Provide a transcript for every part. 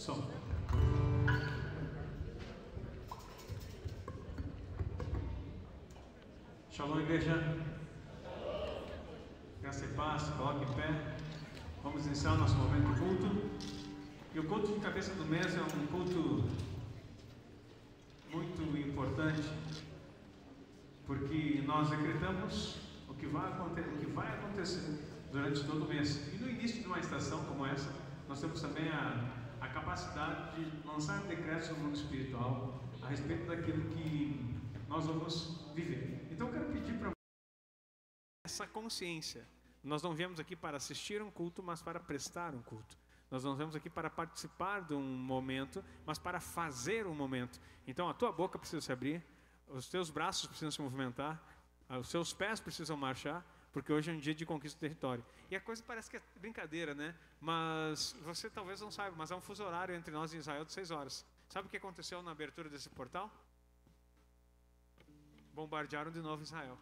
Som. Shalom, igreja. Graça e paz, coloque em pé. Vamos iniciar o nosso momento de culto. E o culto de cabeça do mês é um culto muito importante, porque nós decretamos o que vai acontecer durante todo o mês. E no início de uma estação como essa, nós temos também a capacidade de lançar decretos no mundo espiritual a respeito daquilo que nós vamos viver. Então eu quero pedir para essa consciência. Nós não viemos aqui para assistir um culto, mas para prestar um culto. Nós não viemos aqui para participar de um momento, mas para fazer um momento. Então a tua boca precisa se abrir, os teus braços precisam se movimentar, os seus pés precisam marchar, porque hoje é um dia de conquista do território. E a coisa parece que é brincadeira, né? Mas você talvez não saiba, mas há um fuso horário entre nós e Israel de 6 horas. Sabe o que aconteceu na abertura desse portal? Bombardearam de novo Israel.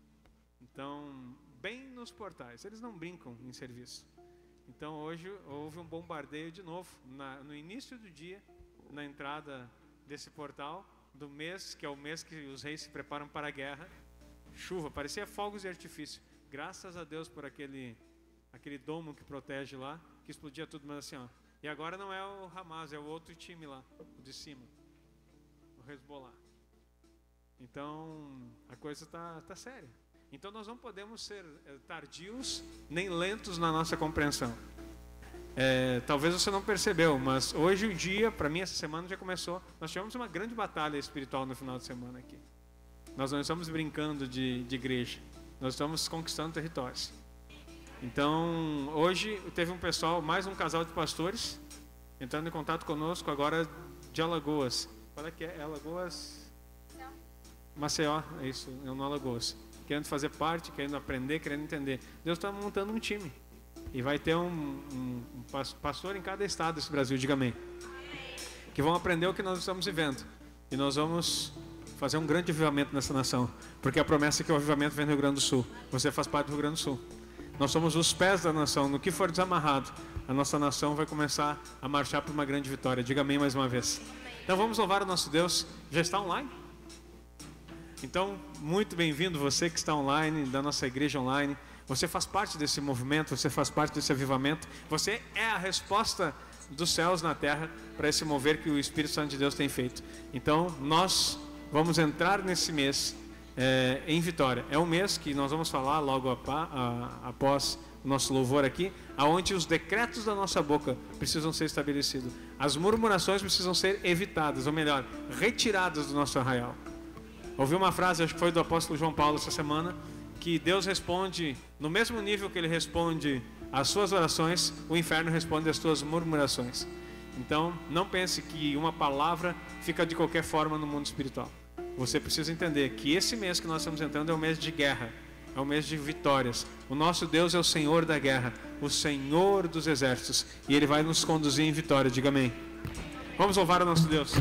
Então, bem nos portais, eles não brincam em serviço. Então hoje houve um bombardeio de novo, no início do dia, na entrada desse portal, do mês, que é o mês que os reis se preparam para a guerra. Chuva, parecia fogos de artifício. Graças a Deus por aquele domo que protege lá, que explodia tudo, mas assim, ó. E agora não é o Hamas, é o outro time lá, o de cima, o Hezbollah. Então, a coisa tá séria. Então nós não podemos ser tardios nem lentos na nossa compreensão. Talvez você não percebeu, mas hoje o dia, para mim essa semana já começou. Nós tivemos uma grande batalha espiritual no final de semana aqui. Nós não estamos brincando de igreja, nós estamos conquistando territórios. Então hoje teve um pessoal, mais um casal de pastores, entrando em contato conosco agora de Alagoas. Qual é que é? Alagoas? Maceió, é isso, é no Alagoas. Querendo fazer parte, querendo aprender, querendo entender. Deus está montando um time. E vai ter um pastor em cada estado desse Brasil, diga amém. Que vão aprender o que nós estamos vivendo. E nós vamos fazer um grande avivamento nessa nação. Porque a promessa é que o avivamento vem do Rio Grande do Sul. Você faz parte do Rio Grande do Sul. Nós somos os pés da nação. No que for desamarrado, a nossa nação vai começar a marchar para uma grande vitória. Diga amém mais uma vez. Então vamos louvar o nosso Deus. Já está online? Então, muito bem-vindo você que está online, da nossa igreja online. Você faz parte desse movimento, você faz parte desse avivamento. Você é a resposta dos céus na terra para esse mover que o Espírito Santo de Deus tem feito. Então, nós vamos entrar nesse mês em vitória. É um mês que nós vamos falar logo após o nosso louvor aqui, aonde os decretos da nossa boca precisam ser estabelecidos. As murmurações precisam ser evitadas, ou melhor, retiradas do nosso arraial. Ouvi uma frase, acho que foi do apóstolo João Paulo essa semana, que Deus responde no mesmo nível que Ele responde às suas orações, o inferno responde às suas murmurações. Então, não pense que uma palavra fica de qualquer forma no mundo espiritual. Você precisa entender que esse mês que nós estamos entrando é um mês de guerra, é um mês de vitórias. O nosso Deus é o Senhor da guerra, o Senhor dos exércitos, e Ele vai nos conduzir em vitória, diga amém. Vamos louvar o nosso Deus.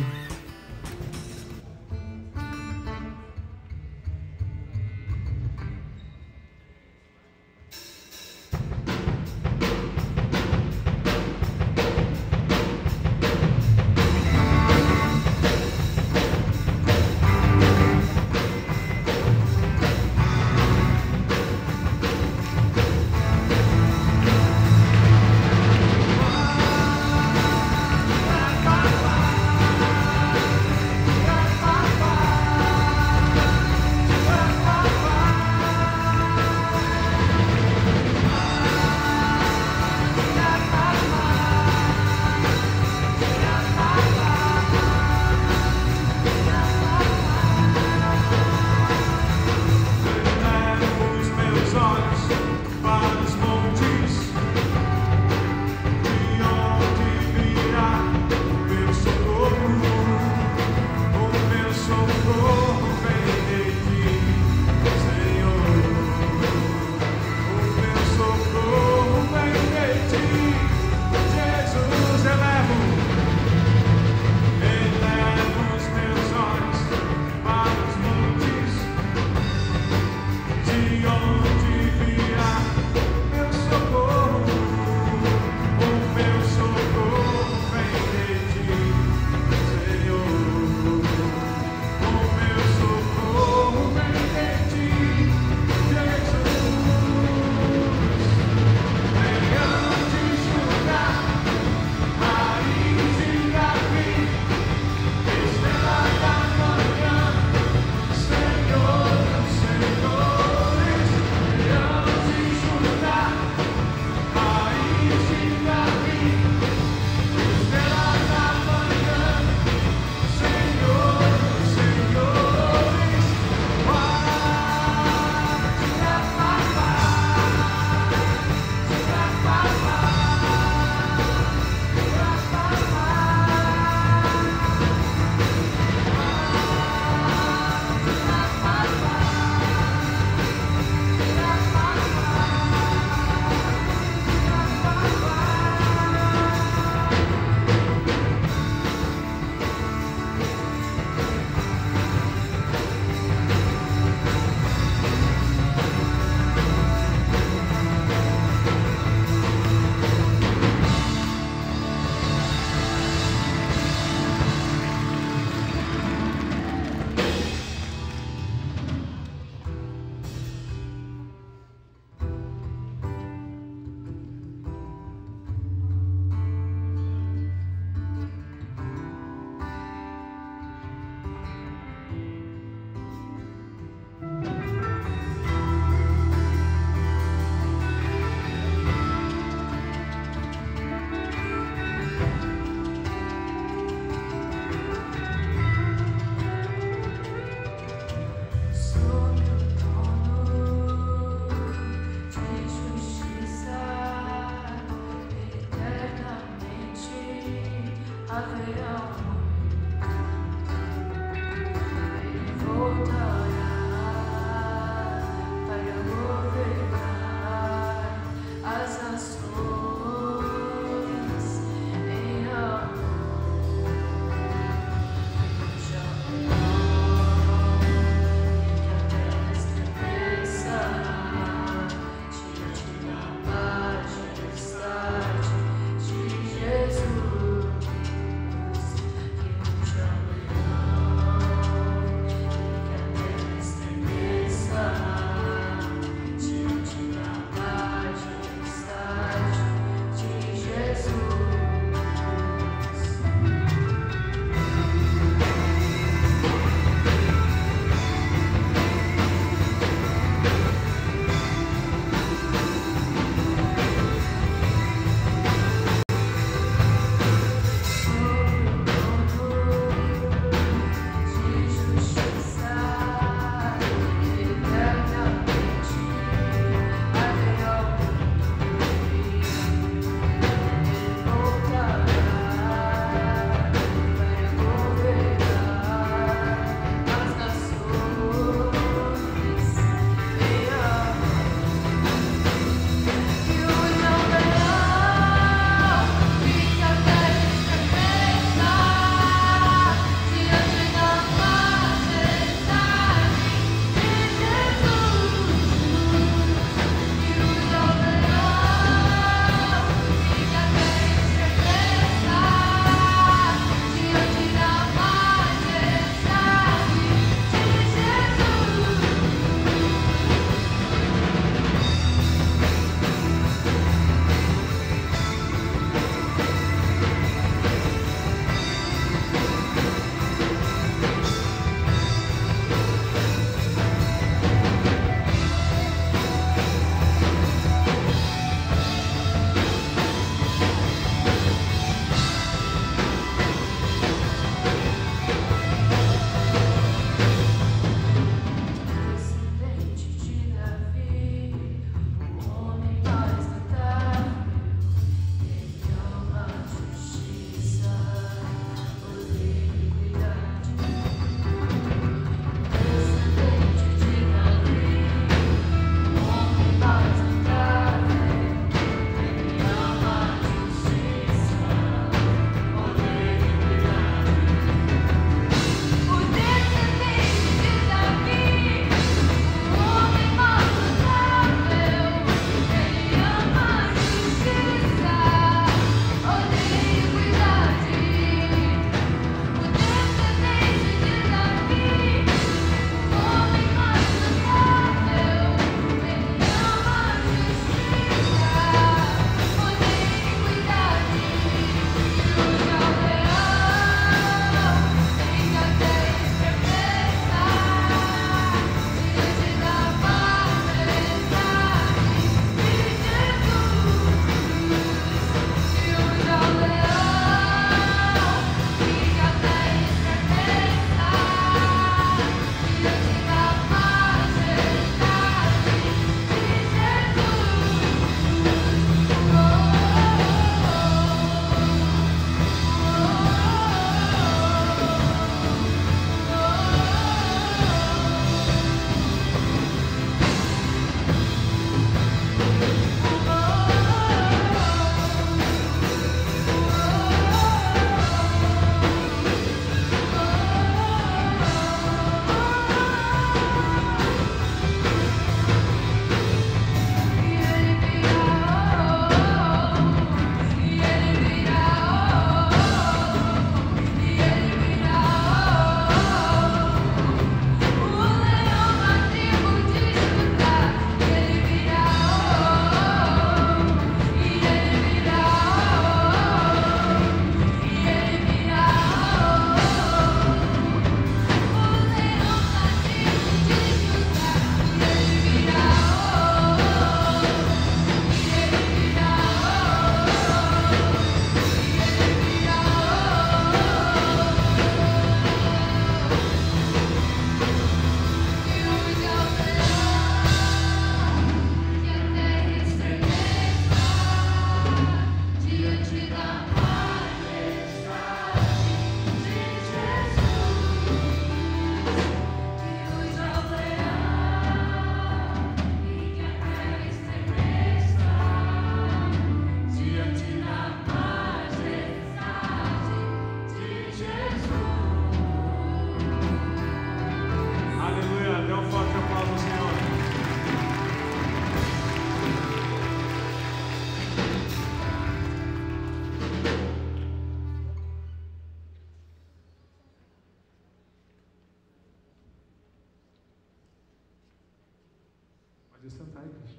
Vai, Cristian.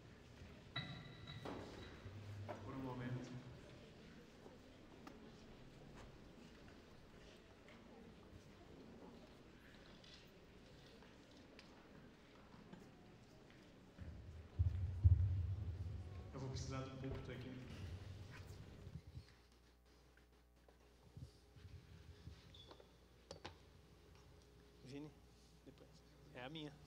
Por um momento. Eu vou precisar do púlpito aqui. Vini, depois. É a minha.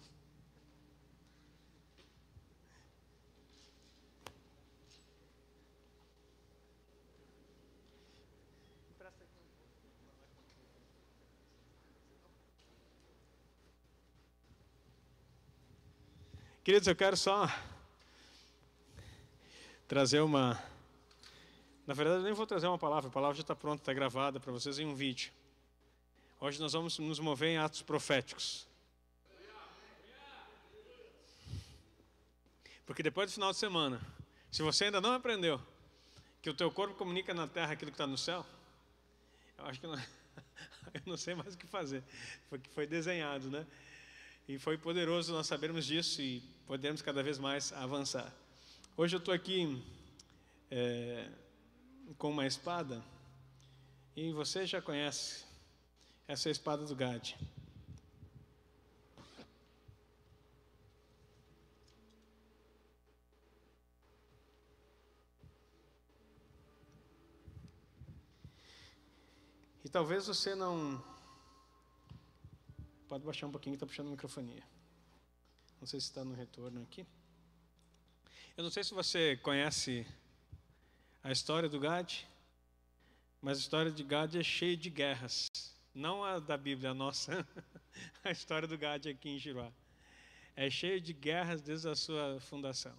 Queridos, eu quero só trazer uma... Na verdade, eu nem vou trazer uma palavra, a palavra já está pronta, está gravada para vocês em um vídeo. Hoje nós vamos nos mover em atos proféticos. Porque depois do final de semana, se você ainda não aprendeu que o teu corpo comunica na terra aquilo que está no céu, eu acho que eu não sei mais o que fazer, porque foi desenhado, né? E foi poderoso nós sabermos disso e podermos cada vez mais avançar. Hoje eu estou aqui com uma espada, e você já conhece essa é a espada do Gad. E talvez você não... Pode baixar um pouquinho que está puxando a microfonia. Não sei se está no retorno aqui. Eu não sei se você conhece a história do Gad, mas a história de Gad é cheia de guerras. Não a da Bíblia, a nossa. A história do Gad aqui em Giruá. É cheia de guerras desde a sua fundação.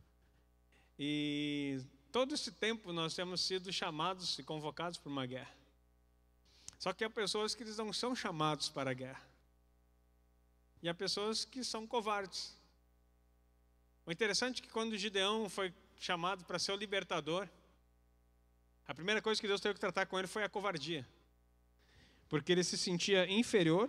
E todo esse tempo nós temos sido chamados e convocados para uma guerra. Só que há pessoas que eles não são chamados para a guerra. E há pessoas que são covardes. O interessante é que quando Gideão foi chamado para ser o libertador, a primeira coisa que Deus teve que tratar com ele foi a covardia. Porque ele se sentia inferior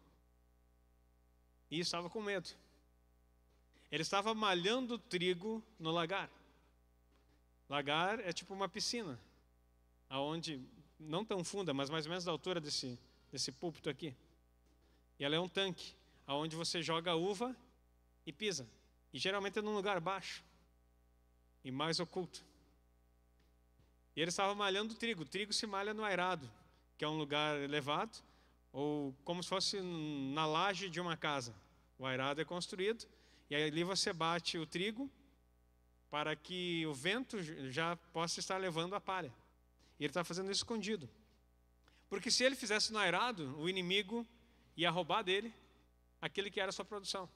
e estava com medo. Ele estava malhando trigo no lagar. Lagar é tipo uma piscina, aonde não tão funda, mas mais ou menos da altura desse púlpito aqui. E ela é um tanque, aonde você joga a uva e pisa. E geralmente é num lugar baixo e mais oculto. E ele estava malhando trigo. O trigo se malha no airado, que é um lugar elevado, ou como se fosse na laje de uma casa. O airado é construído, e ali você bate o trigo para que o vento já possa estar levando a palha. E ele está fazendo isso escondido. Porque se ele fizesse no airado, o inimigo ia roubar dele aquele que era a sua produção.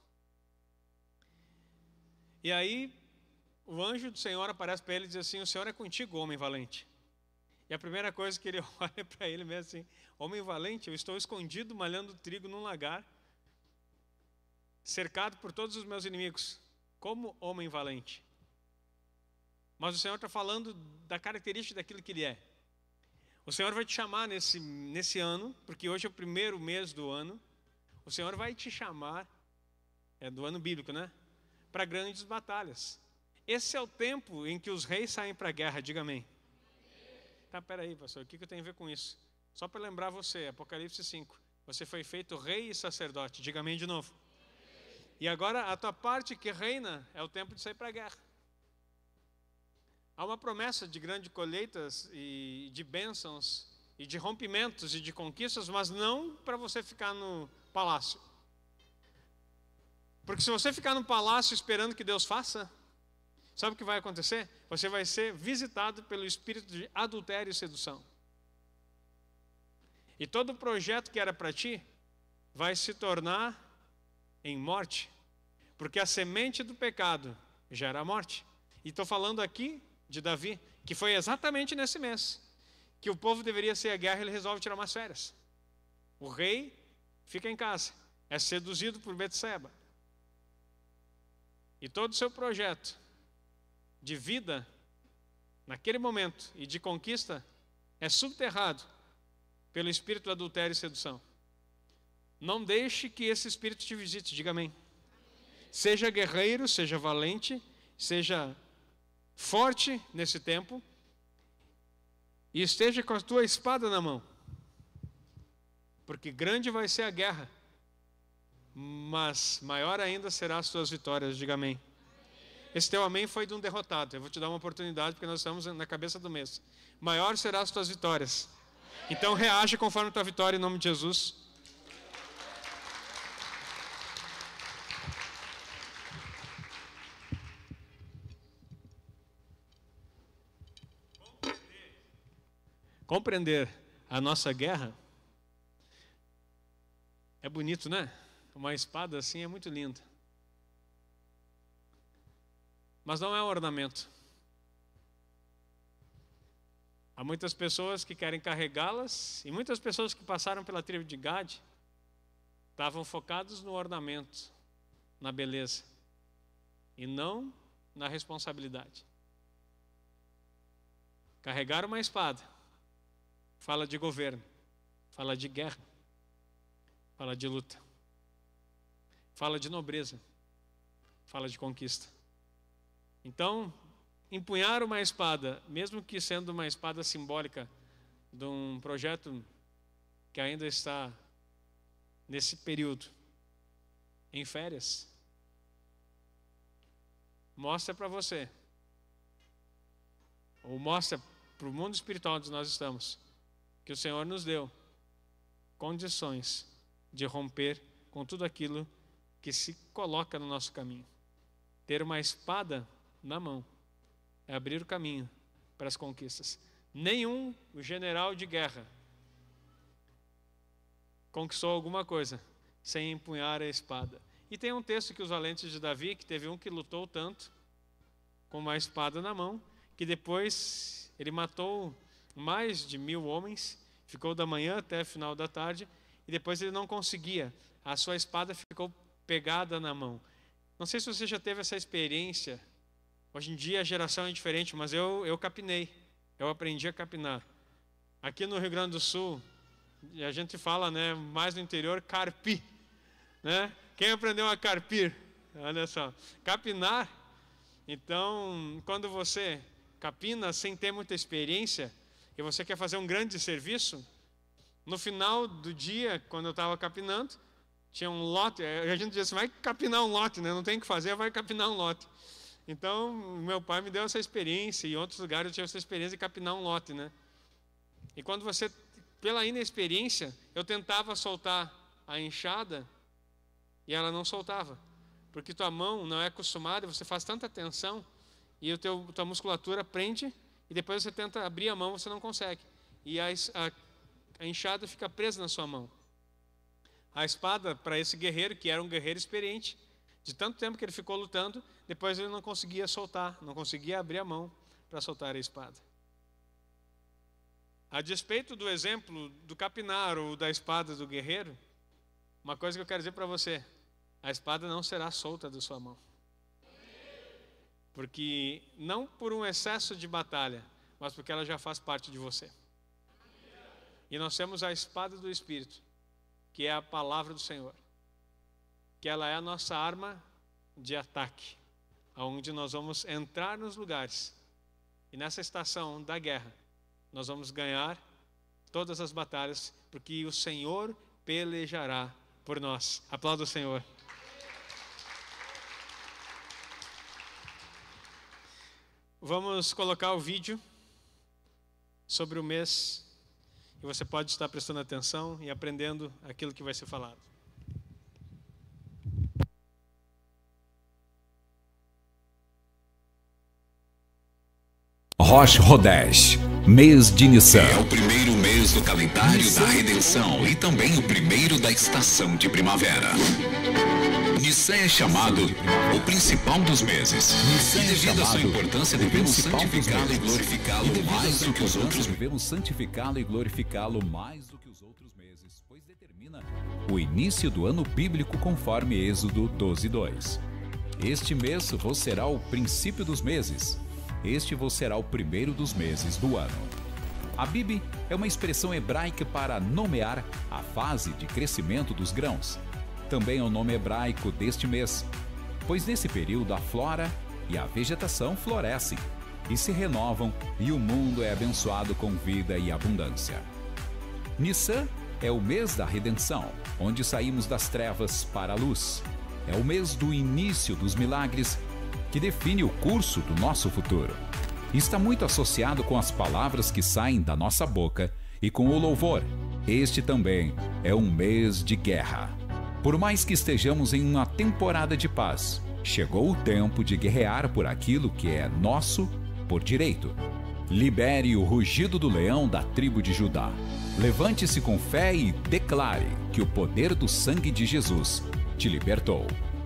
E aí, o anjo do Senhor aparece para ele e diz assim: o Senhor é contigo, homem valente. E a primeira coisa que ele olha para ele mesmo assim: homem valente, eu estou escondido malhando trigo num lagar, cercado por todos os meus inimigos, como homem valente. Mas o Senhor está falando da característica daquilo que ele é. O Senhor vai te chamar nesse ano, porque hoje é o primeiro mês do ano. O Senhor vai te chamar, é do ano bíblico, né? Para grandes batalhas. Esse é o tempo em que os reis saem para a guerra, diga amém. Tá, peraí, pastor, o que eu tenho a ver com isso? Só para lembrar você, Apocalipse 5. Você foi feito rei e sacerdote, diga amém de novo. E agora a tua parte que reina é o tempo de sair para a guerra. Há uma promessa de grandes colheitas e de bênçãos e de rompimentos e de conquistas, mas não para você ficar no palácio. Porque se você ficar no palácio esperando que Deus faça, sabe o que vai acontecer? Você vai ser visitado pelo espírito de adultério e sedução. E todo projeto que era para ti vai se tornar em morte. Porque a semente do pecado gera a morte. E estou falando aqui de Davi, que foi exatamente nesse mês que o povo deveria ser a guerra e ele resolve tirar umas férias. O rei fica em casa, é seduzido por Betseba. E todo o seu projeto de vida, naquele momento, e de conquista, é subterrado pelo espírito do adultério e sedução. Não deixe que esse espírito te visite, diga amém. seja guerreiro, seja valente, seja forte nesse tempo e esteja com a tua espada na mão. Porque grande vai ser a guerra, mas maior ainda serão as tuas vitórias. Diga amém. Esse teu amém foi de um derrotado. Eu vou te dar uma oportunidade, porque nós estamos na cabeça do mês. Maior serão as tuas vitórias. Então reage conforme a tua vitória em nome de Jesus. Compreender a nossa guerra é bonito, né? Uma espada assim é muito linda. Mas não é um ornamento. Há muitas pessoas que querem carregá-las, e muitas pessoas que passaram pela tribo de Gade estavam focados no ornamento, na beleza, e não na responsabilidade. Carregar uma espada fala de governo, fala de guerra, fala de luta, fala de nobreza, fala de conquista. Então, empunhar uma espada, mesmo que sendo uma espada simbólica de um projeto que ainda está nesse período, em férias, mostra para você, ou mostra para o mundo espiritual onde nós estamos, que o Senhor nos deu condições de romper com tudo aquilo que se coloca no nosso caminho. Ter uma espada na mão é abrir o caminho para as conquistas. Nenhum general de guerra conquistou alguma coisa sem empunhar a espada. E tem um texto que os valentes de Davi, que teve um que lutou tanto com uma espada na mão, que depois ele matou mais de 1000 homens, ficou da manhã até o final da tarde, e depois ele não conseguia, a sua espada ficou pegada na mão. Não sei se você já teve essa experiência. Hoje em dia a geração é diferente, mas eu capinei, eu aprendi a capinar. Aqui no Rio Grande do Sul, a gente fala, né, mais no interior, carpi, né? Quem aprendeu a carpir? Olha só, capinar. Então, quando você capina sem ter muita experiência e você quer fazer um grande serviço, no final do dia, quando eu estava capinando, tinha um lote, a gente dizia assim, vai capinar um lote, né? Não tem o que fazer, vai capinar um lote. Então, meu pai me deu essa experiência, e em outros lugares eu tive essa experiência de capinar um lote, né? E quando você, pela inexperiência, eu tentava soltar a enxada e ela não soltava, porque tua mão não é acostumada, você faz tanta tensão e tua musculatura prende, e depois você tenta abrir a mão, você não consegue, e a enxada fica presa na sua mão. A espada, para esse guerreiro, que era um guerreiro experiente, de tanto tempo que ele ficou lutando, depois ele não conseguia soltar, não conseguia abrir a mão para soltar a espada. A despeito do exemplo do capinar ou da espada do guerreiro, uma coisa que eu quero dizer para você: a espada não será solta da sua mão. Porque não por um excesso de batalha, mas porque ela já faz parte de você. E nós temos a espada do Espírito, que é a palavra do Senhor, que ela é a nossa arma de ataque, onde nós vamos entrar nos lugares, e nessa estação da guerra, nós vamos ganhar todas as batalhas, porque o Senhor pelejará por nós. Aplauda o Senhor. Vamos colocar o vídeo sobre o mês, e você pode estar prestando atenção e aprendendo aquilo que vai ser falado. Rosh Hodesh, mês de Nissan. É o primeiro mês do calendário da redenção e também o primeiro da estação de primavera. Nissan é chamado o principal dos meses. E devido à sua importância, devemos santificá-lo e glorificá-lo mais do que os outros. Devemos santificá-lo e glorificá-lo mais do que os outros meses, pois determina o início do ano bíblico conforme Êxodo 12:2. Este mês vos será o princípio dos meses. Este vos será o primeiro dos meses do ano. Abib é uma expressão hebraica para nomear a fase de crescimento dos grãos. Também é o nome hebraico deste mês. pois nesse período a flora e a vegetação florescem e se renovam e o mundo é abençoado com vida e abundância. Nissan é o mês da redenção, onde saímos das trevas para a luz. É o mês do início dos milagres que define o curso do nosso futuro. E está muito associado com as palavras que saem da nossa boca e com o louvor. Este também é um mês de guerra. Por mais que estejamos em uma temporada de paz, chegou o tempo de guerrear por aquilo que é nosso por direito. Libere o rugido do leão da tribo de Judá. Levante-se com fé e declare que o poder do sangue de Jesus te libertou.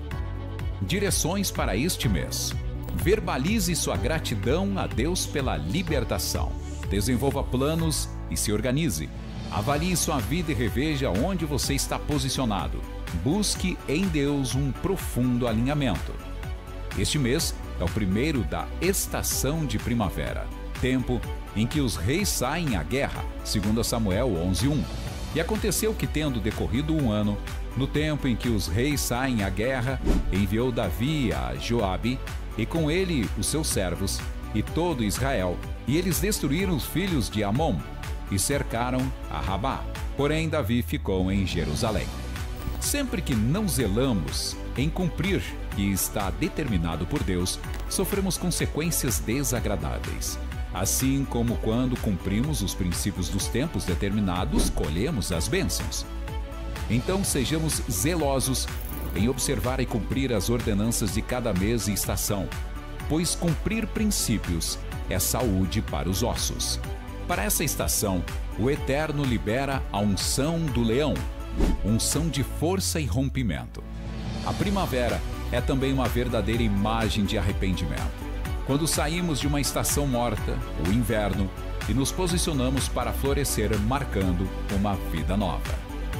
Direções para este mês. Verbalize sua gratidão a Deus pela libertação. Desenvolva planos e se organize. Avalie sua vida e reveja onde você está posicionado. Busque em Deus um profundo alinhamento. Este mês é o primeiro da estação de primavera, tempo em que os reis saem à guerra, segundo Samuel 11:1. E aconteceu que, tendo decorrido um ano, no tempo em que os reis saem à guerra, enviou Davi a Joabe, e com ele os seus servos, e todo Israel, e eles destruíram os filhos de Amon, e cercaram a Rabá. Porém, Davi ficou em Jerusalém. Sempre que não zelamos em cumprir o que está determinado por Deus, sofremos consequências desagradáveis. Assim como quando cumprimos os princípios dos tempos determinados, colhemos as bênçãos. Então sejamos zelosos em observar e cumprir as ordenanças de cada mês e estação, pois cumprir princípios é saúde para os ossos. Para essa estação, o Eterno libera a unção do leão, unção de força e rompimento. A primavera é também uma verdadeira imagem de arrependimento. Quando saímos de uma estação morta, o inverno, e nos posicionamos para florescer, marcando uma vida nova.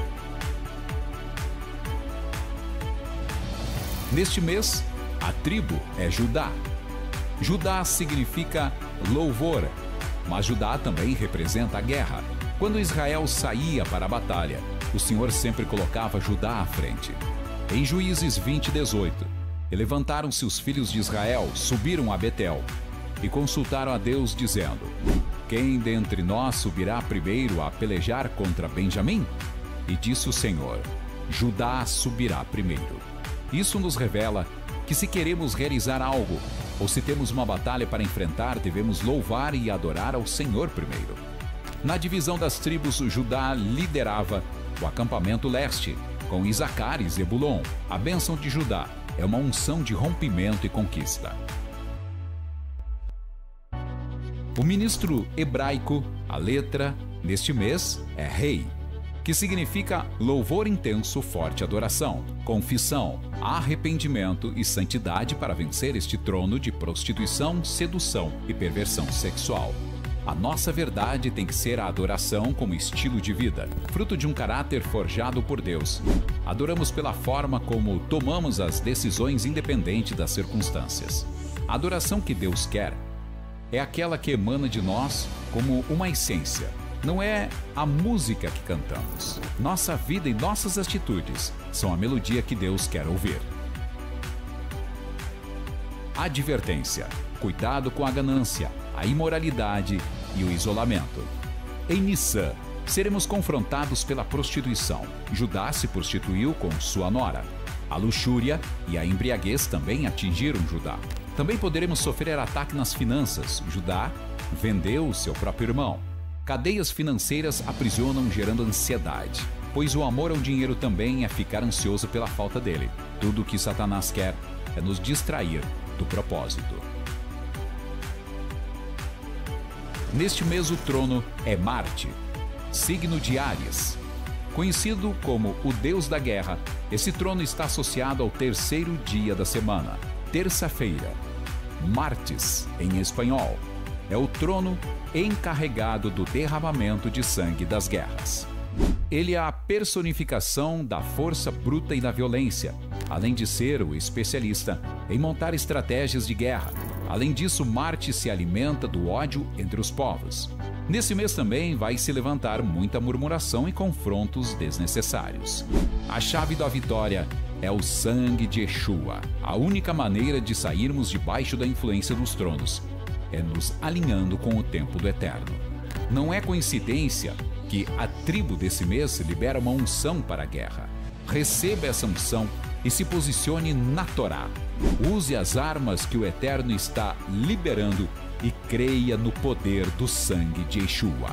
Neste mês, a tribo é Judá. Judá significa louvor, mas Judá também representa a guerra. Quando Israel saía para a batalha, o Senhor sempre colocava Judá à frente. Em Juízes 20:18, levantaram-se os filhos de Israel, subiram a Betel e consultaram a Deus, dizendo: quem dentre nós subirá primeiro a pelejar contra Benjamim? E disse o Senhor: Judá subirá primeiro. Isso nos revela que, se queremos realizar algo, ou se temos uma batalha para enfrentar, devemos louvar e adorar ao Senhor primeiro. Na divisão das tribos, Judá liderava o acampamento leste, com Isacar e Zebulon. A bênção de Judá é uma unção de rompimento e conquista. O ministro hebraico, a letra, neste mês, é rei, que significa louvor intenso, forte adoração, confissão, arrependimento e santidade para vencer este trono de prostituição, sedução e perversão sexual. A nossa verdade tem que ser a adoração como estilo de vida, fruto de um caráter forjado por Deus. Adoramos pela forma como tomamos as decisões independente das circunstâncias. A adoração que Deus quer é aquela que emana de nós como uma essência. Não é a música que cantamos. Nossa vida e nossas atitudes são a melodia que Deus quer ouvir. Advertência: cuidado com a ganância, a imoralidade e o isolamento. Em Nissan, seremos confrontados pela prostituição. Judá se prostituiu com sua nora. A luxúria e a embriaguez também atingiram Judá. Também poderemos sofrer ataque nas finanças. Judá vendeu o seu próprio irmão. Cadeias financeiras aprisionam, gerando ansiedade, pois o amor ao dinheiro também é ficar ansioso pela falta dele. Tudo o que Satanás quer é nos distrair do propósito. Neste mês o trono é Marte, signo de Áries. Conhecido como o deus da guerra, esse trono está associado ao terceiro dia da semana, terça-feira. Martes, em espanhol, é o trono encarregado do derramamento de sangue das guerras. Ele é a personificação da força bruta e da violência, além de ser o especialista em montar estratégias de guerra. Além disso, Marte se alimenta do ódio entre os povos. Nesse mês também vai se levantar muita murmuração e confrontos desnecessários. A chave da vitória é o sangue de Yeshua. A única maneira de sairmos debaixo da influência dos tronos é nos alinhando com o tempo do eterno. Não é coincidência que a tribo desse mês libera uma unção para a guerra. Receba essa unção e se posicione na Torá. Use as armas que o Eterno está liberando e creia no poder do sangue de Yeshua.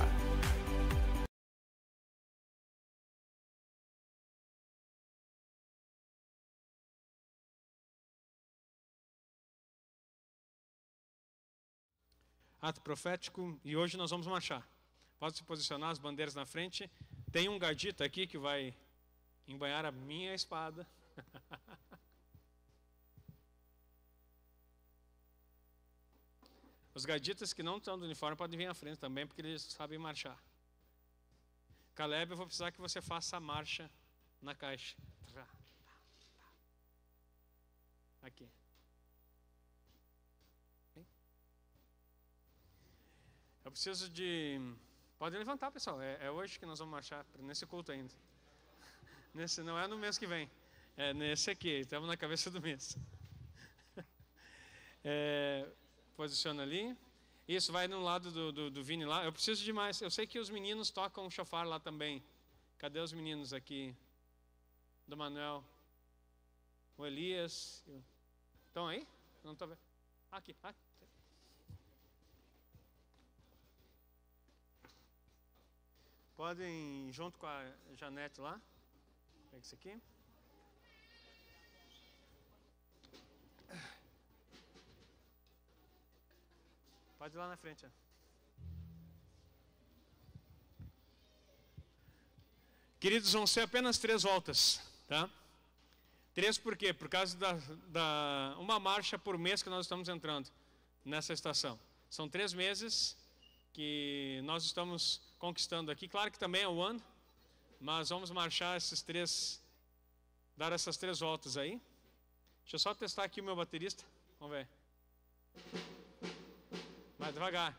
Ato profético, e hoje nós vamos marchar. Pode se posicionar, as bandeiras na frente. Tem um gadita aqui que vai embanhar a minha espada. Os gaditas que não estão do uniforme podem vir à frente também, porque eles sabem marchar. Caleb, eu vou precisar que você faça a marcha na caixa. Aqui. Eu preciso de... Pode levantar, pessoal. É hoje que nós vamos marchar, nesse culto ainda. Nesse, não é no mês que vem. É nesse aqui. Estamos na cabeça do mês. Posiciona ali. Isso, vai no lado do Vini lá. Eu preciso de mais. Eu sei que os meninos tocam o shofar lá também. Cadê os meninos aqui? Do Manuel. O Elias. Estão aí? Não estou vendo. Aqui. Podem, junto com a Janete lá. Pega isso aqui. Pode ir lá na frente. Queridos, vão ser apenas 3 voltas, tá? 3 por quê? Por causa da uma marcha por mês que nós estamos entrando nessa estação. São 3 meses que nós estamos conquistando aqui. Claro que também é um ano, mas vamos marchar dar essas 3 voltas aí. Deixa eu só testar aqui o meu baterista. Vamos ver. Vai devagar.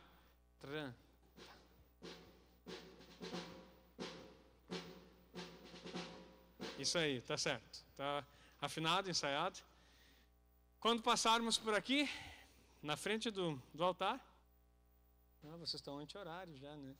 Isso aí, tá certo. Tá afinado, ensaiado. Quando passarmos por aqui, na frente do altar. Vocês estão anti-horário já, né?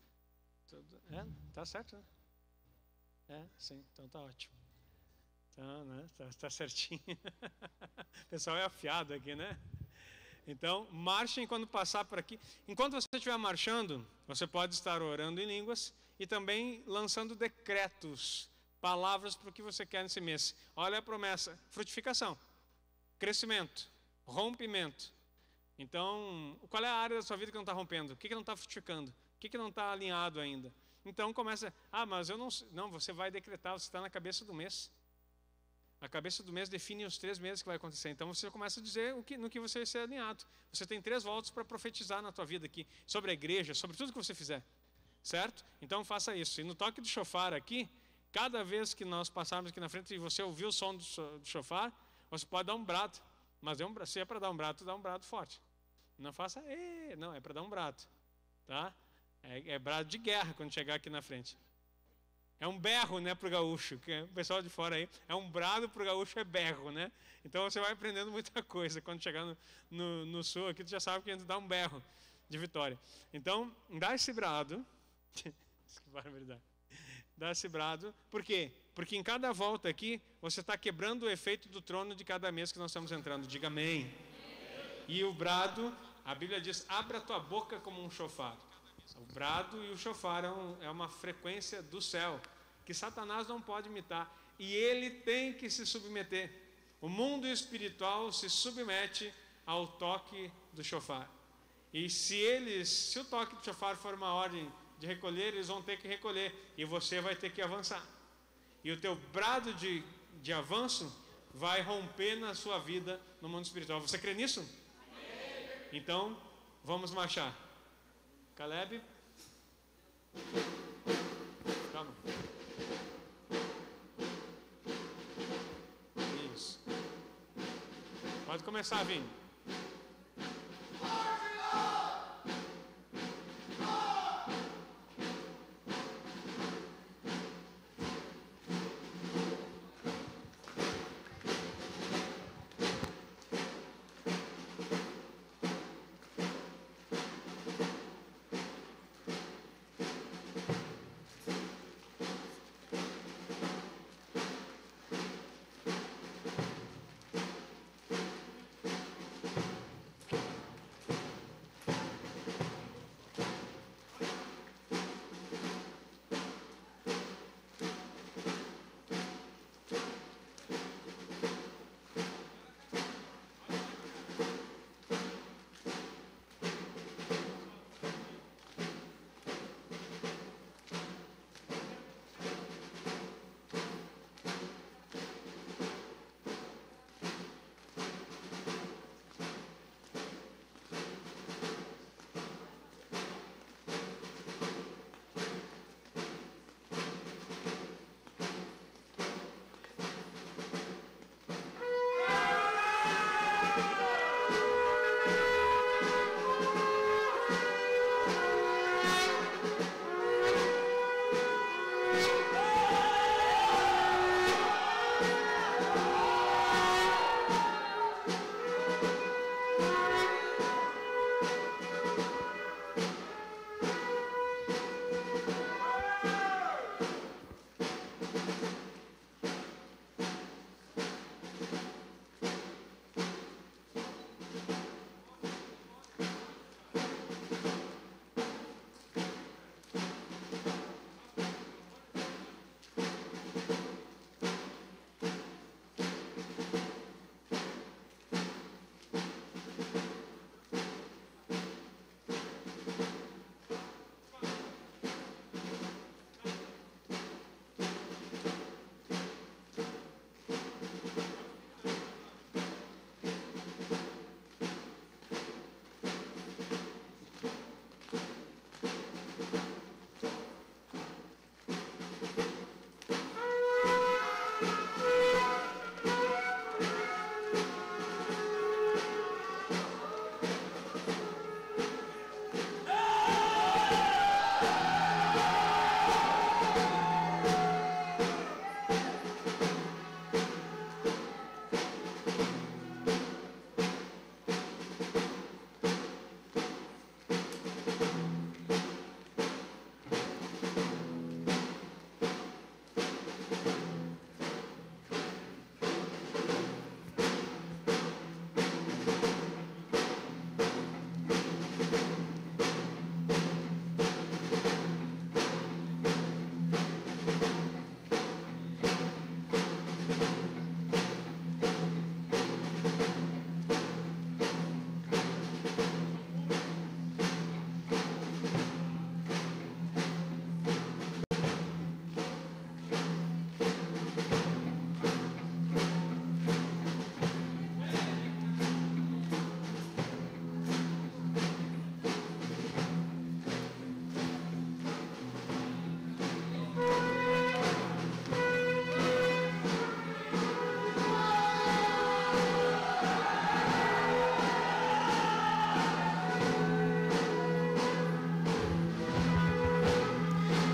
Tá certo, né? Sim, então tá ótimo. Então, né? Tá certinho. O pessoal é afiado aqui, né? Então, marchem quando passar por aqui. Enquanto você estiver marchando, você pode estar orando em línguas e também lançando decretos, palavras para o que você quer nesse mês. Olha a promessa: frutificação, crescimento, rompimento. Então, qual é a área da sua vida que não está rompendo? O que não está frutificando? O que não está alinhado ainda? Então começa, mas eu não... Não, você vai decretar, você está na cabeça do mês. A cabeça do mês define os 3 meses que vai acontecer. Então você começa a dizer no que você vai ser alinhado. Você tem 3 voltas para profetizar na tua vida aqui, sobre a igreja, sobre tudo que você fizer. Certo? Então faça isso. E no toque do shofar aqui, cada vez que nós passarmos aqui na frente e você ouvir o som do shofar, você pode dar um brado. Mas se é para dar um brado, dá um brado forte. Não faça, não, é para dar um brado. Tá? É brado de guerra quando chegar aqui na frente. É um berro, né, para o gaúcho. Que o pessoal de fora aí, é um brado para o gaúcho, é berro, né? Então você vai aprendendo muita coisa. Quando chegar no sul aqui, tu já sabe que a gente dá um berro de vitória. Então, dá esse brado. Que barbaridade. Dá esse brado. Por quê? Porque em cada volta aqui, você está quebrando o efeito do trono de cada mês que nós estamos entrando. Diga amém. E o brado, a Bíblia diz, abra a tua boca como um shofar. O brado e o shofar é uma frequência do céu, que Satanás não pode imitar. E ele tem que se submeter. O mundo espiritual se submete ao toque do shofar. E se o toque do shofar for uma ordem de recolher, eles vão ter que recolher. E você vai ter que avançar. E o teu brado de avanço vai romper na sua vida no mundo espiritual. Você crê nisso? Então, vamos marchar. Caleb. Calma. Isso. Pode começar, Vini.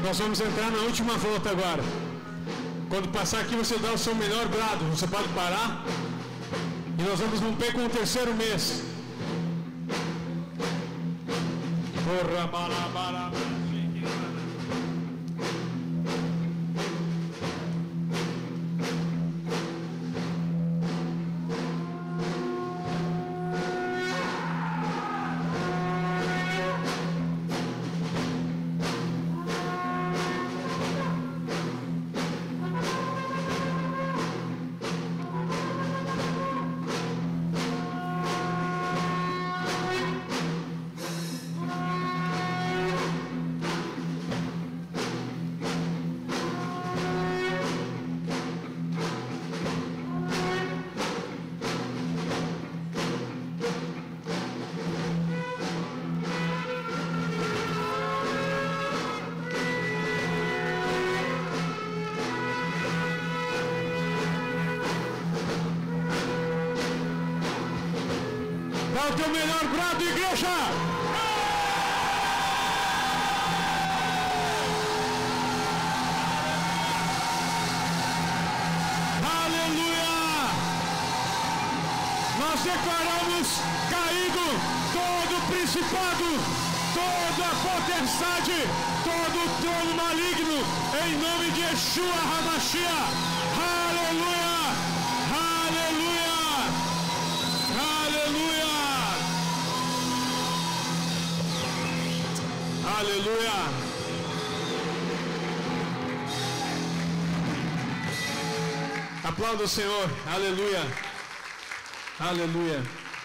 Nós vamos entrar na última volta agora. Quando passar aqui, você dá o seu melhor brado. Você pode parar. E nós vamos romper com o terceiro mês. Dá o teu melhor brado, igreja! Aleluia! Nós declaramos caído todo principado, toda potestade, todo trono maligno, em nome de Yeshua HaMashiach. Aleluia! Aleluia! Aleluia! Aleluia! Aplauda o Senhor. Aleluia! Aleluia!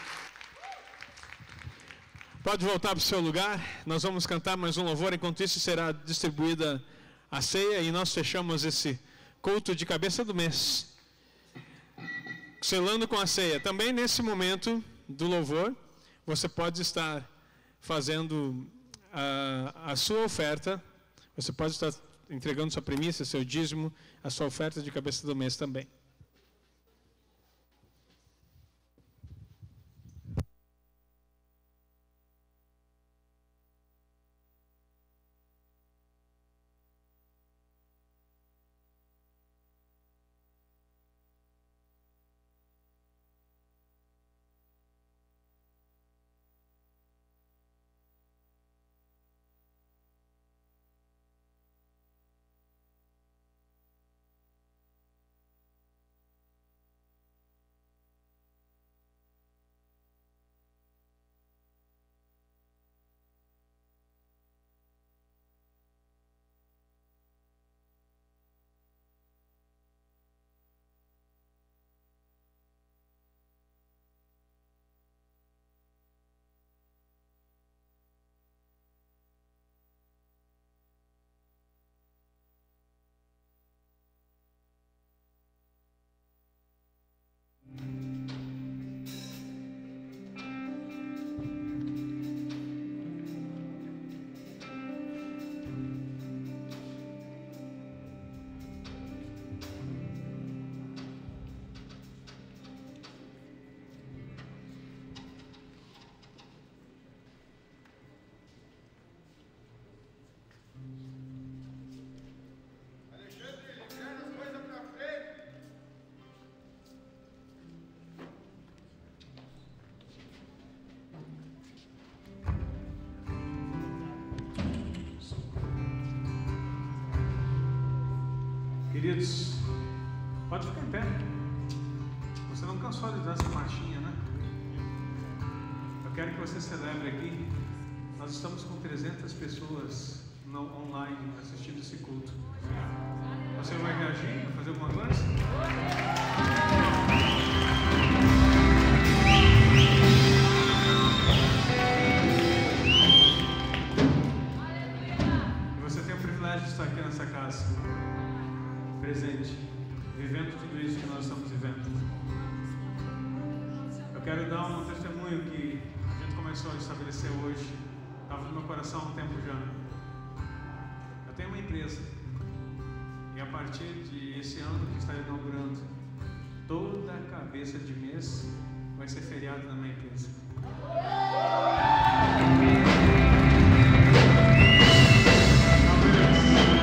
Pode voltar para o seu lugar. Nós vamos cantar mais um louvor. Enquanto isso será distribuída a ceia e nós fechamos esse culto de cabeça do mês, selando com a ceia. Também nesse momento do louvor, você pode estar fazendo a sua oferta, você pode estar entregando sua primícia, seu dízimo, a sua oferta de cabeça do mês também. Queridos, pode ficar em pé. Você não cansou de dar essa marchinha, né? Eu quero que você celebre aqui. Nós estamos com 300 pessoas online assistindo esse culto. Você vai reagir, vai fazer alguma coisa? E você tem o privilégio de estar aqui nessa casa, presente, vivendo tudo isso que nós estamos vivendo. Eu quero dar um testemunho que a gente começou a estabelecer hoje. Estava no meu coração há um tempo já. Eu tenho uma empresa e a partir de esse ano que está inaugurando, toda cabeça de mês vai ser feriado na minha empresa. Talvez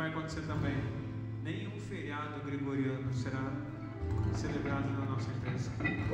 vai acontecer também? Nenhum feriado gregoriano será celebrado na nossa empresa.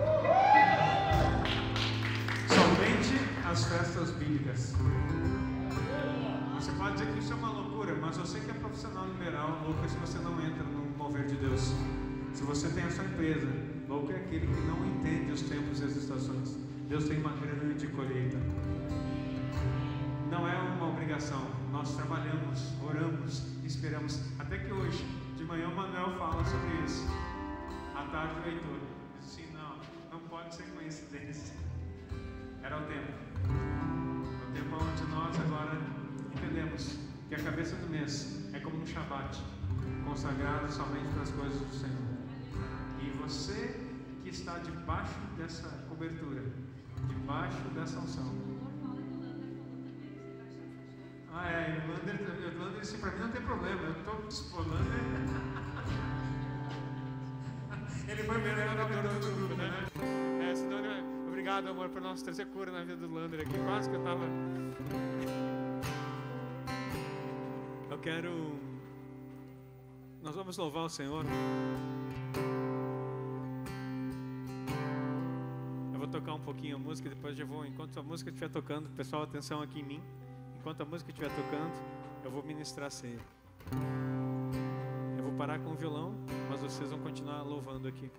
Somente as festas bíblicas. Você pode dizer que isso é uma loucura, mas você que é profissional liberal, louco é se você não entra no mover de Deus. Se você tem a sua empresa, louco é aquele que não entende os tempos e as estações. Deus tem uma grande colheita. Não é uma obrigação. Nós trabalhamos, oramos, esperamos. Até que hoje, de manhã, o Manuel fala sobre isso. À tarde, o Heitor diz assim: não pode ser coincidência. Era o tempo. O tempo onde nós agora entendemos que a cabeça do mês é como um Shabat, consagrado somente para as coisas do Senhor. E você que está debaixo dessa cobertura, debaixo dessa unção. Irlander disse: para mim não tem problema, eu estou dispondo. Ele foi melhor do grupo, né? Obrigado, amor, por nós trazer cura na vida do Lander aqui. Quase que eu estava. Nós vamos louvar o Senhor. Eu vou tocar um pouquinho a música, depois enquanto a música estiver tocando, pessoal, atenção aqui em mim. Enquanto a música estiver tocando, eu vou ministrar a ceia. Eu vou parar com o violão, mas vocês vão continuar louvando aqui.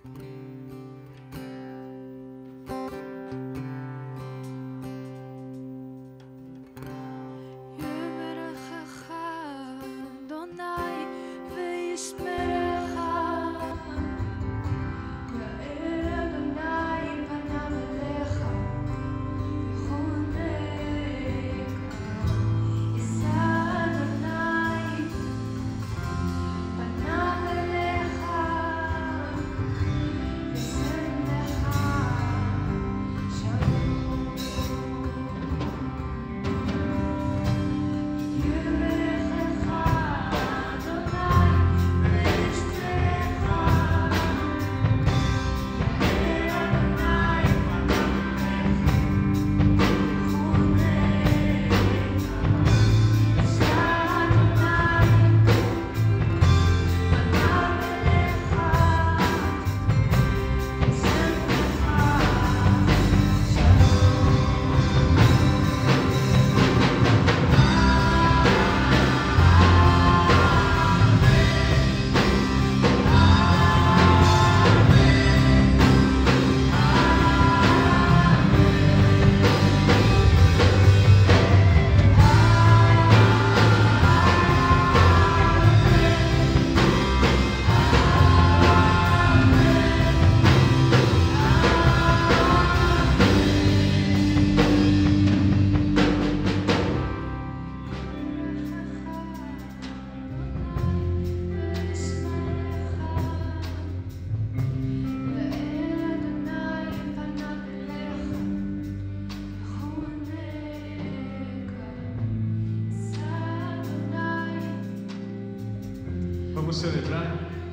Vamos celebrar.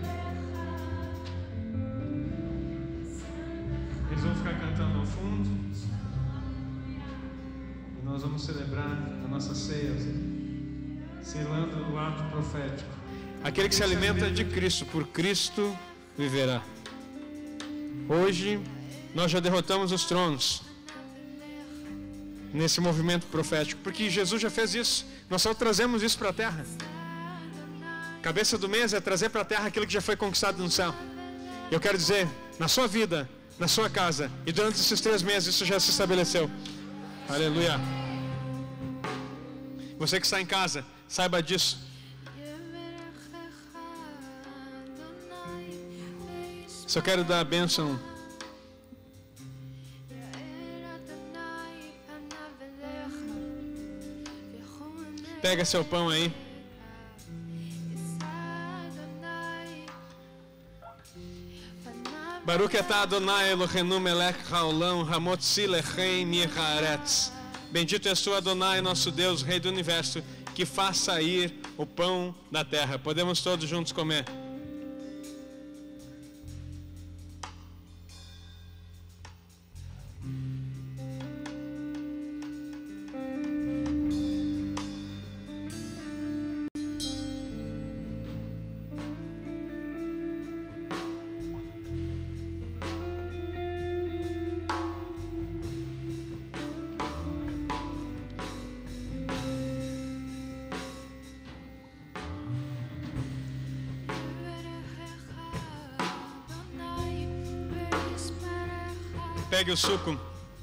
Eles vão ficar cantando ao fundo. E nós vamos celebrar a nossa ceia, selando o ato profético. Aquele que se alimenta de Cristo, por Cristo viverá. Hoje nós já derrotamos os tronos nesse movimento profético, porque Jesus já fez isso. Nós só trazemos isso para a terra. Cabeça do mês é trazer para a terra aquilo que já foi conquistado no céu. Eu quero dizer, na sua vida, na sua casa, e durante esses 3 meses isso já se estabeleceu. Aleluia. Você que está em casa, saiba disso. Só quero dar a bênção. Pega seu pão aí. Baruch atah Adonai Eloheinu melech haolam hamot silechei miharetz. Bendito és tu, Adonai, nosso Deus, Rei do Universo, que faz sair o pão da terra. Podemos todos juntos comer. pegue o suco.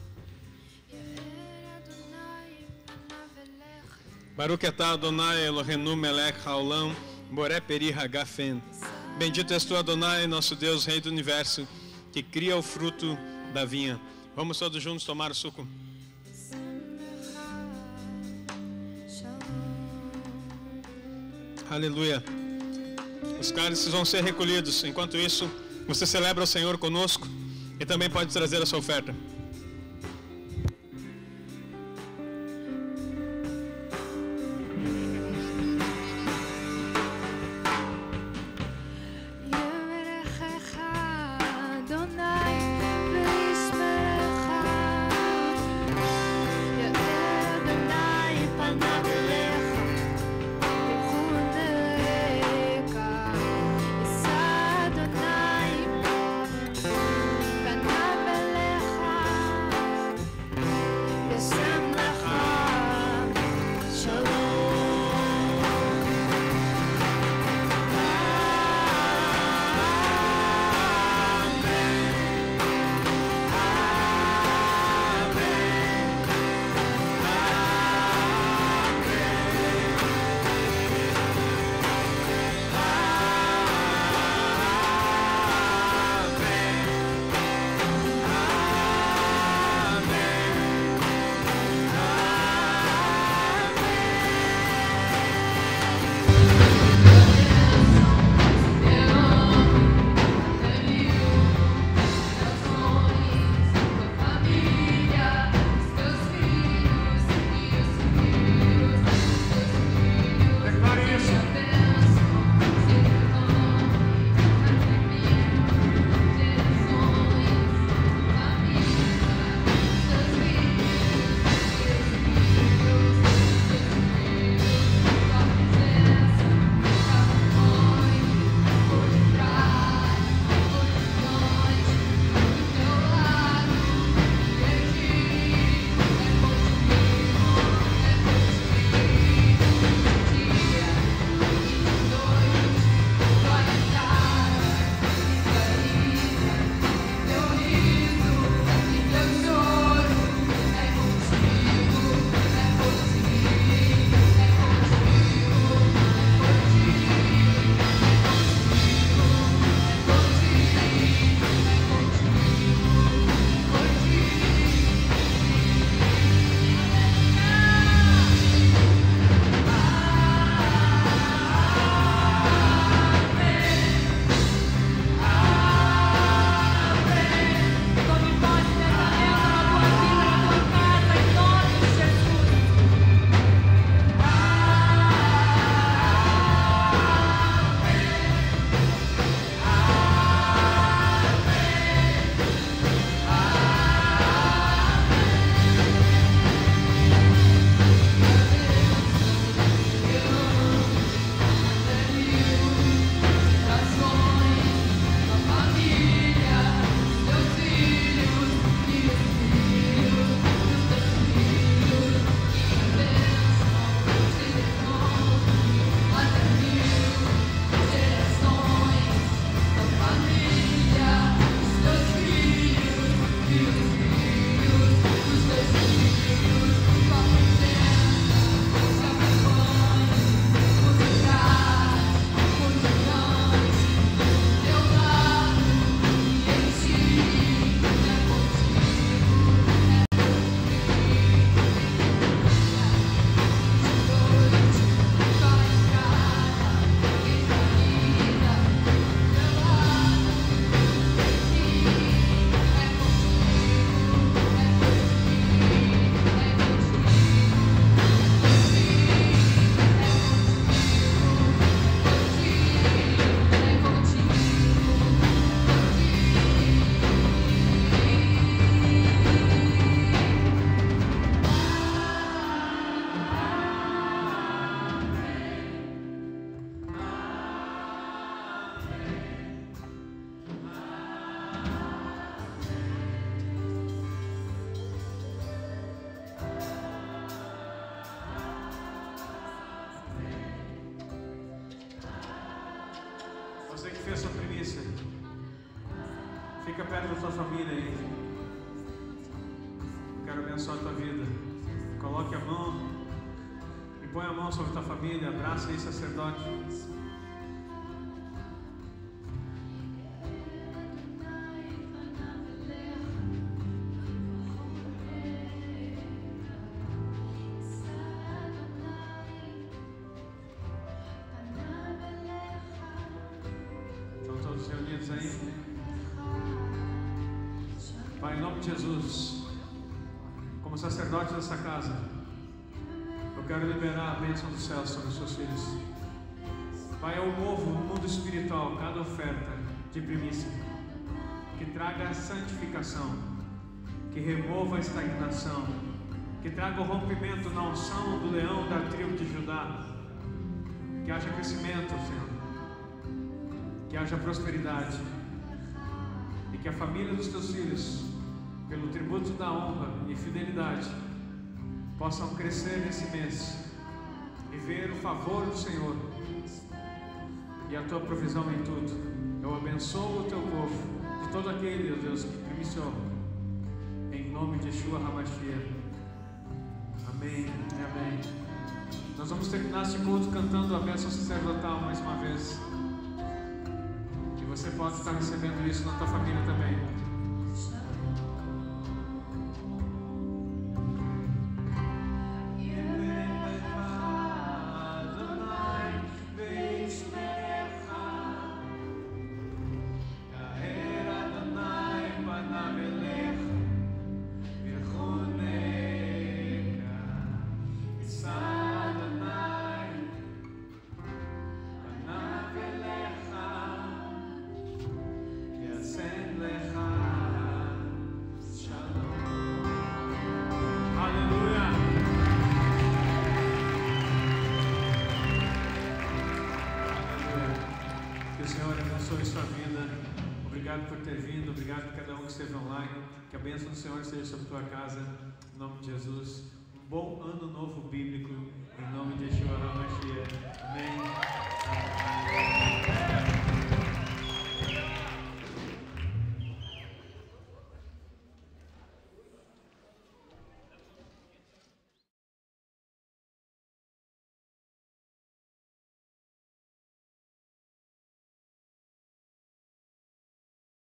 Baruch atah Adonai Eloheinu melech haolam boré peri hagafen. Bendito és tu, Adonai, nosso Deus, Rei do Universo, que cria o fruto da vinha. Vamos todos juntos tomar o suco. Aleluia. Os cálices vão ser recolhidos. Enquanto isso, você celebra o Senhor conosco e também pode trazer a sua oferta. Você que fez sua primícia, fica perto da sua família aí. quero abençoar a tua vida. Coloque a mão e põe a mão sobre a tua família. Abraça aí, sacerdote. Estão todos reunidos aí? Pai, em nome de Jesus, como sacerdote dessa casa, eu quero liberar a bênção do céu sobre os seus filhos. Pai, eu movo no mundo espiritual cada oferta de primícia que traga a santificação, que remova a estagnação, que traga o rompimento na unção do leão da tribo de Judá, que haja crescimento, Senhor, que haja prosperidade e que a família dos teus filhos, pelo tributo da honra e fidelidade, possam crescer nesse mês e ver o favor do Senhor e a tua provisão em tudo. Eu abençoo o teu povo, de todo aquele, ó Deus, que primiciou, em nome de Yeshua HaMashiach. Amém e amém. Nós vamos terminar este culto cantando a bênção sacerdotal mais uma vez. E você pode estar recebendo isso na tua família também. Obrigado por ter vindo, obrigado por cada um que esteve online. Que a bênção do Senhor esteja sobre a tua casa, em nome de Jesus. Um bom ano novo bíblico, em nome de Yeshua HaMashiach. Amém.